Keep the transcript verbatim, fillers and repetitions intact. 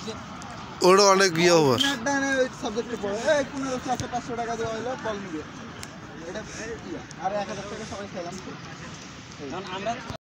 ওটা অনেক ইয়ে হবে সাবজেক্টে পড়ে এই পনেরো ক্লাসে পাঁচশো টাকা দেওয়া হলো বল নিবে এটা আর এক হাজার টাকা সবাই খেলাম তো আমরা